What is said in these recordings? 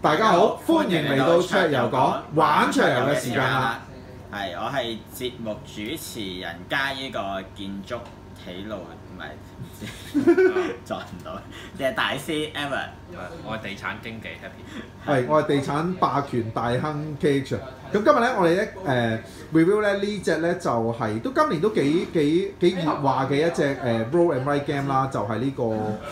大家好，歡迎嚟到桌遊講玩桌遊嘅時間啦。 係，我係節目主持人加呢個建築體路唔係撞唔到嘅大師 Evan。 我係地產經紀 Happy。 係，我係地產霸權大亨 KH。咁今日咧，我哋咧review 咧呢隻咧就係都今年都幾熱話嘅一隻roll and write game 啦，就係呢個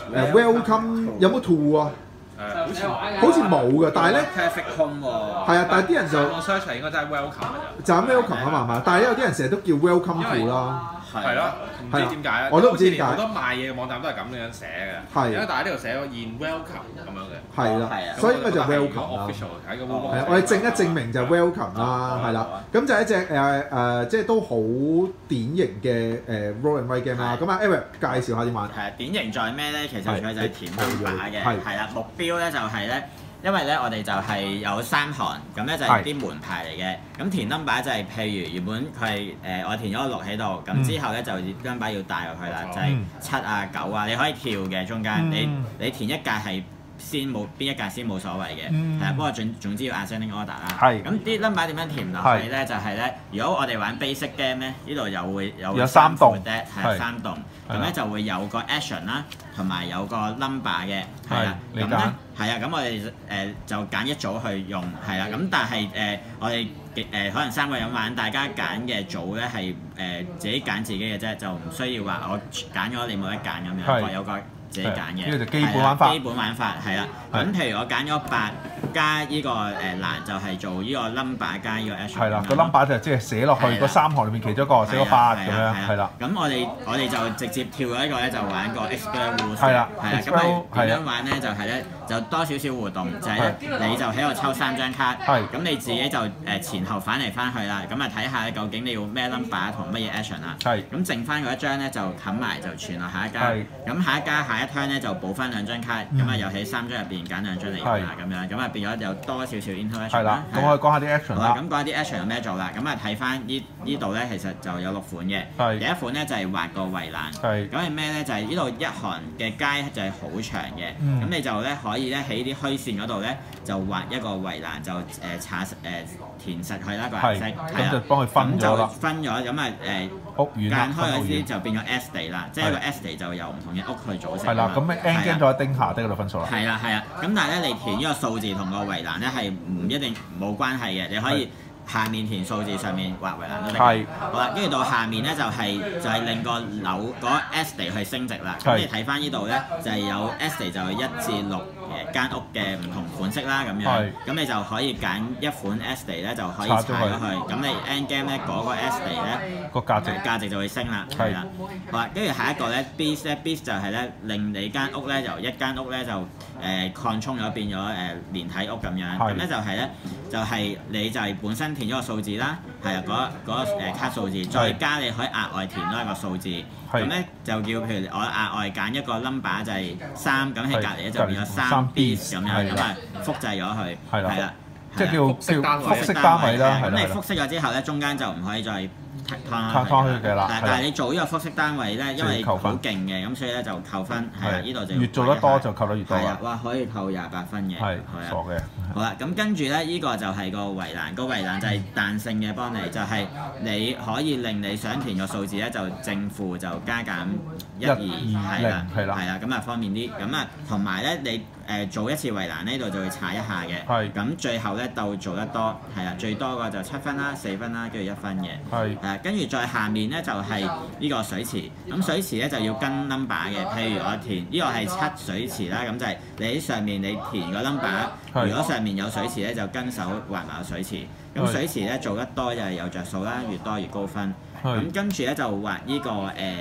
Welcome 有冇 to 啊？好似冇嘅，但係咧 Perfect Home 喎。 係啊，但係啲人就我 search 係應該真係 welcome 嘅就係 welcome 啊嘛嘛，但係有啲人成日都叫 welcome to 啦。 係咯，唔知點解咧？ 我都唔知點解。 好多賣嘢嘅網站都係咁樣寫嘅。係。因為但係呢度寫咗現 welcome 咁樣嘅。 係啦，所以應該就 welcome 啦。 喺個 Google。 係啊，我哋證明就 welcome 啦，係啦。咁就係一隻即係都好典型嘅roll and write game 啦。咁啊 Eric 介紹下點玩。 係啊，典型在咩咧？其實佢就係填 number 嘅。係啦，目標咧就係咧。因為咧，我哋就係有3行，咁咧就係啲門牌嚟嘅。咁填 number 就係譬如原本佢係我填咗個6喺度，咁之後咧就 number 要帶落去啦，就係7啊9啊，你可以跳嘅中間，你填一格係先冇邊一格先冇所謂嘅，係啊。不過總之要 ascending order 啦。係。咁啲 number 點樣填落去咧？就係咧，如果我哋玩 basic game 咧，呢度有3棟，係3棟，咁咧就會有個 action 啦，同埋有個 number 嘅，係啦。咁咧係啊，咁我哋就揀一組去用，係啦。咁但係我哋可能3個人玩，大家揀嘅組咧係自己揀自己嘅啫，就唔需要話我揀咗你冇得揀咁樣，各有個自己揀嘅。 呢個就基本玩法。 基本玩法係啦。咁譬如我揀咗8加呢個欄，就係做呢個 number 加呢個 action。係啦， 個 number 就即係寫落去嗰3行裏面其中一個，寫個8咁樣，係啦。 咁我哋就直接跳咗一個咧，就玩個 Expert Rules。 係啦， 係啦。咁點樣玩咧？就係咧，就多少少互動，就係咧，你就喺度抽3張卡。係。咁你自己就前後反嚟翻去啦。咁啊睇下究竟你要咩 number 同乜嘢 action 啦。係。咁剩翻嗰一張咧就冚埋就傳落下一家。係。咁下一 turn 咧就補翻2張卡。咁啊又喺3張入邊揀2張嚟用啦咁樣。咁啊變咗有多少少 interaction 啦。係啦。咁我哋講下啲 action 啦。咁講下啲 action 有咩做啦？咁啊睇翻呢度咧，其實就有6款嘅。係。第一款咧就係畫個圍欄。係。咁係咩咧？就係呢度一行嘅街就係好長嘅。咁你就咧可以咧喺啲虛線嗰度咧就畫一個圍欄，就填實佢啦個顏色。咁就幫佢分咗啦。分咗咁啊屋苑間開嗰啲就變咗 estate 啦，即係個 estate就由唔同嘅屋去組成。係啦，咁咩 end game 就喺丁下低嗰度分數啦。係啦係啊，咁但係咧你填呢個數字同個圍欄咧係唔一定冇關係嘅，你可以下面填數字，上面畫圍欄都得。係。好啦，跟住到下面咧就係令個樓嗰個 estate 去升值啦。咁你睇翻呢度咧就係有 estate 就係1至6間屋嘅唔同款式啦咁樣。咁你就可以揀一款 estate 咧就可以踩咗去。咁你 end game 咧嗰個 estate 咧個價值就會升啦。係啦。好啦，跟住下一個咧 beast 咧 beast 就係咧令你間屋咧由一間屋咧就擴充咗變咗連體屋咁樣。咁咧就係咧就係你就係本身填咗個數字啦，係啊嗰卡數字，再加你可以額外填多一個數字。咁咧就叫譬如我額外揀一個 number 就係3，咁喺隔離咧就變咗3 beast 咁樣，咁啊複製咗佢。係啦。即係叫複式單位啦。咁你複式咗之後咧，中間就唔可以再攤開嘅啦。但係你做呢個複式單位咧，因為好勁嘅，咁所以咧就扣分。係啊，呢度就越做得多就扣得越多。 係啊，哇可以扣28分嘅。係傻嘅。 好啦，咁跟住咧，呢個就係個圍欄，個圍欄就係彈性嘅幫你，就係你可以令你想填個數字咧，就正負就加減1、2，係啦，咁啊方便啲。咁啊同埋咧，你做一次圍欄呢度就會踩一下嘅。係。咁最後咧鬥做得多，係啊，最多個就7分啦、4分啦，跟住1分嘅。係。跟住再下面咧就係呢個水池，咁水池咧就要跟 number 嘅，譬如我填呢個係7水池啦，咁就係你喺上面你填個 number，如果上面有水池咧就跟手畫埋個水池，咁水池咧做得多就係有着數啦，越多越高分。咁跟住咧就畫呢個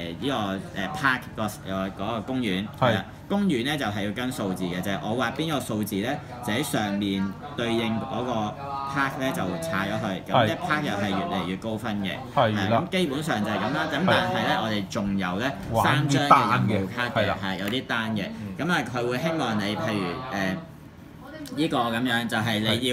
park 嗰個公園，係啦，公園咧就係要跟數字嘅啫。我畫邊個數字咧，就喺上面對應嗰個 park 咧就踩咗去，咁一 park 又係越嚟越高分嘅。係啦。咁基本上就係咁啦。咁但係咧，我哋仲有咧3張嘅任務卡嘅，係有啲單嘅。咁啊，佢會希望你譬如呢個咁樣，就係你要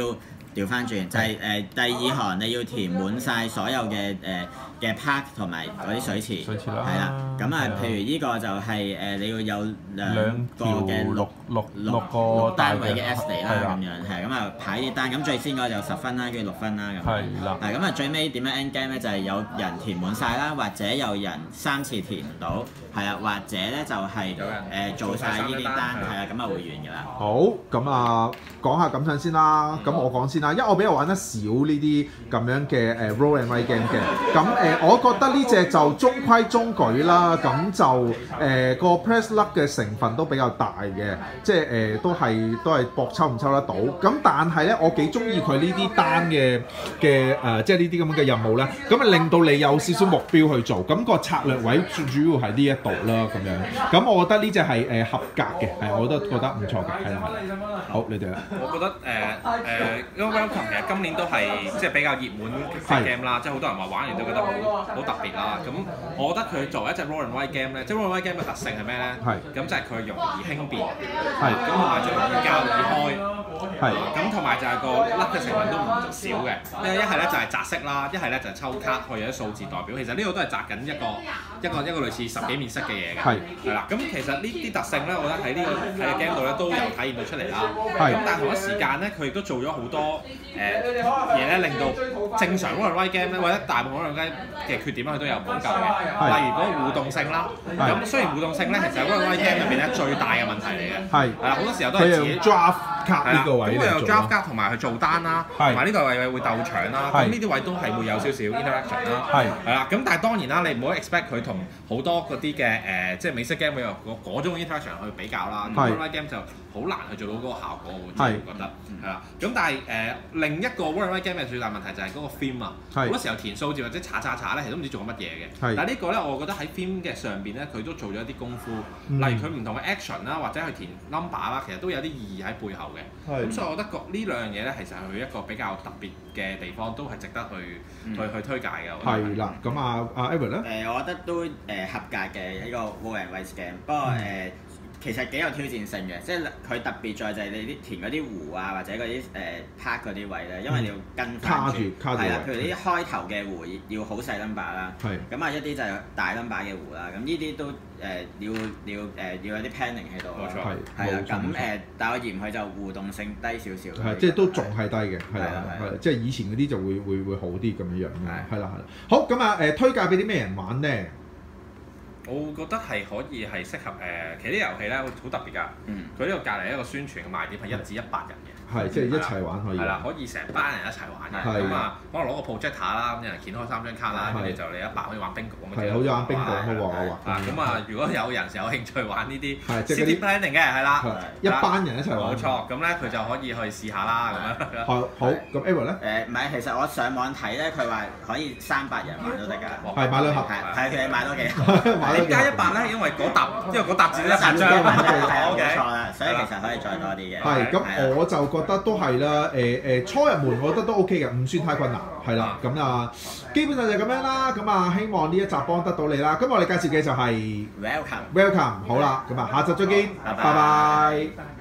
調翻轉，就係第二行你要填滿晒所有嘅park 同埋嗰啲水池，係啦。咁啊，譬如呢個就係你要有兩個嘅六個單位嘅 estate 啦，咁樣係咁啊排啲單，咁最先嗰個就10分啦，跟住6分啦咁。係啦。係咁啊，最尾點樣 end game 咧？就係有人填滿晒啦，或者有人3次填唔到，係啊，或者咧就係做晒呢啲單，係啊，咁啊會完㗎啦。 好，咁啊講下感想先啦。咁我講先啦，因為我比較玩得少呢啲咁樣嘅roll and write game 嘅。咁我覺得呢隻就中規中矩啦。咁就個 press luck 嘅成分都比較大嘅，即係都係搏抽唔抽得到。咁但係咧，我幾中意佢呢啲單嘅即係呢啲咁嘅任務咧。咁啊令到你有少少目標去做。咁個策略位主要係呢一度啦，咁樣。咁我覺得呢隻係合格嘅，係我都覺得唔錯嘅，係啦。好，你哋啦。 我覺得因為 Welcome 其實今年都係即係比較熱門嘅 game 啦，即係好多人話玩完都覺得好特別啦。咁我覺得佢作為一隻 roll and write game 咧，即係 roll and write game 嘅特性係咩咧？咁就係佢容易輕便，咁同埋就容易教易開，咁同埋就係個甩嘅成分都唔少嘅。一係咧就係擲色啦，一係咧就係抽卡，佢有啲數字代表。其實呢個都係擲緊一個類似10幾面色嘅嘢嘅，係啦。咁其實呢啲特性咧，我覺得喺呢個 game 度咧都有體現到出嚟啦。咁但係同一時間咧，佢亦都做咗好多嘢咧，令到正常 roll and write game 咧，或者大部分 roll and write 嘅缺點咧，佢都有補救嘅。例如嗰個互動性啦，咁雖然互動性咧，其實 roll and write game 入邊咧最大嘅問題嚟嘅，係啦，好多時候都係自己 draft 卡呢個位， 咁佢有 draft 卡同埋去做單啦，同埋呢個位會鬥搶啦，咁呢啲位都係會有少少 interaction 啦，係啦，咁但係當然啦，你唔好 expect 佢同好多嗰啲嘅即係美式 game 會有嗰種 interaction 去比較啦。roll and write game 就好難去做到嗰個效果，我自己覺得係啦。咁但係另一個 roll and write game 嘅最大問題就係嗰個 theme 啊，好多時候填數字或者查咧，其實都唔知做緊乜嘢嘅。但係呢個咧，我覺得喺 theme 嘅上邊咧，佢都做咗一啲功夫，例如佢唔同嘅 action 啦，或者去填 number 啦，其實都有啲意義喺背後嘅。咁所以我覺得呢兩樣嘢咧，其實係佢一個比較特別嘅地方，都係值得去推介嘅。 係啦，咁啊 Edward 咧？ 我覺得都合格嘅一個 roll and write game，不過其實幾有挑戰性嘅，即係佢特別在就係你啲填嗰啲弧啊，或者嗰啲拍嗰啲位咧，因為你要跟翻住，係啦，譬如啲開頭嘅弧要好細 number 啦，咁啊一啲就係大 number 嘅弧啦，咁呢啲都要有啲 planning 喺度，冇錯，係啦，咁但我嫌佢就互動性低少少， 係即係都仲係低嘅，係啦，係即係以前嗰啲就會好啲咁樣樣嘅，係啦係啦。好，咁啊推介俾啲咩人玩咧？ 我覺得係可以係適合其實啲遊戲咧好特別㗎。佢呢個隔離一個宣傳嘅賣點係1至100人嘅。係，即係一齊玩可以。係啦，可以成班人一齊玩嘅。咁啊，可能攞個 projector 啦，咁有人掀開3張卡啦，跟住就你100可以玩 bingo 咁樣。係，好似玩 bingo 咁喎。咁啊，如果有人有興趣玩呢啲 city planning 嘅，係啦， 一班人一齊玩。 冇錯，咁咧佢就可以去試下啦，咁樣。 好，咁 Edward 咧？ 唔係，其實我上網睇咧，佢話可以300人玩都得㗎。 係買兩盒。 係佢買多幾盒。 點解100咧？因為嗰沓字都100張。 冇錯啦，所以其實可以再多啲嘅。 係，咁我就覺得都係啦。初入門我覺得都 OK 嘅，唔算太困難。係啦，咁啊，基本上就咁樣啦。咁啊，希望呢一集幫得到你啦。咁我哋介紹嘅就係 Welcome。 好啦，咁啊，下集再見，拜拜。